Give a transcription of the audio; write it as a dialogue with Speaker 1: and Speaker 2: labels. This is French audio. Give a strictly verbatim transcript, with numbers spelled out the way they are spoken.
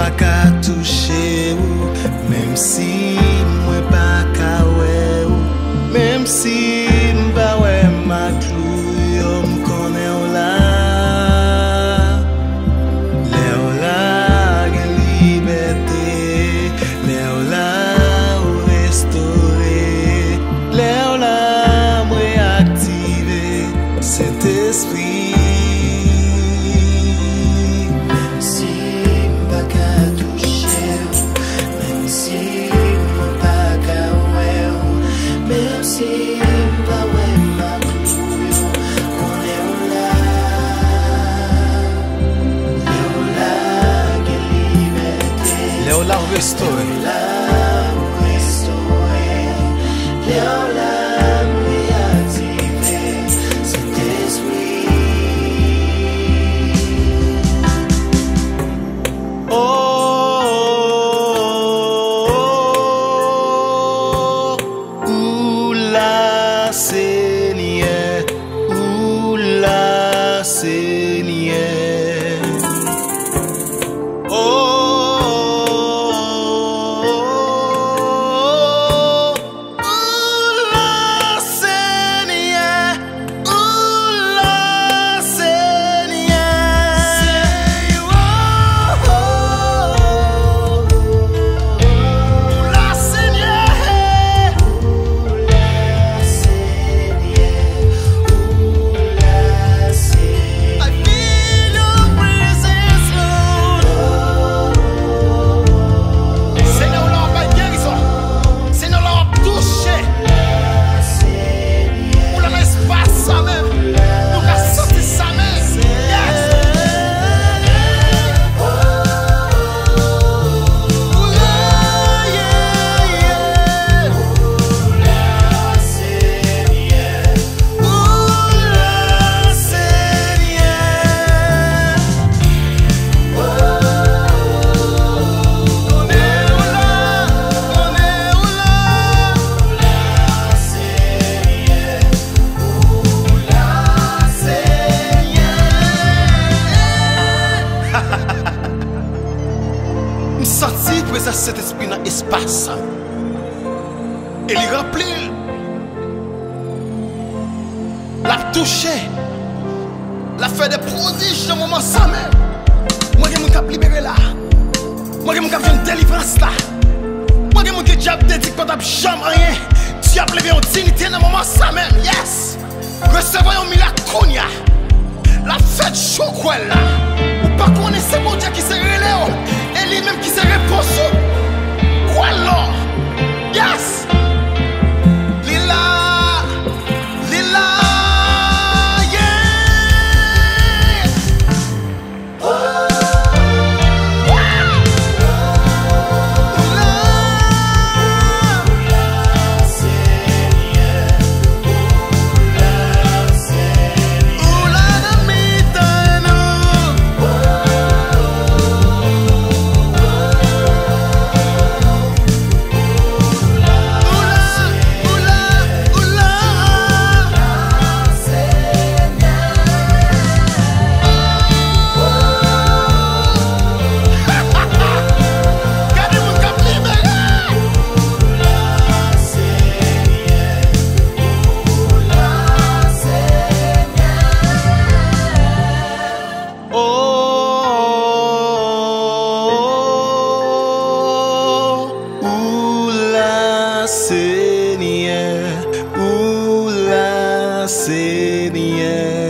Speaker 1: pa ka touche ou, même si moi pas ka wè ou, même si m'pa wè ma clou yo m'konè ou la. Le ou la gen liberté, le ou la ou restauré, le ou la moi activé cet esprit. Léola restauré, Léola réactivé cet esprit. Oh, où la Seigneur, où la Seigneur. Oh. Sorti présence cet esprit dans l'espace et il remplit la touché la fait des prodiges dans moment ça même. Moi qui mon cap libéré là, moi qui mon cap une délivrance là, moi qui mon qui diable dédié pas d'ab jamais rien, diable levé en dignité dans moment ça même. Yes, recevons un miracle kounya, la fête choukwel là, ou pas connaître mon Dieu qui s'est relé. Et lui-même qui s'est répondu. Quoi alors? Yes! Lila! Lila! Yeah! Oh! Wow! Lila! Seigneur! Oula Seigneur! Oula namitano! Seigneur, où la Seigneur.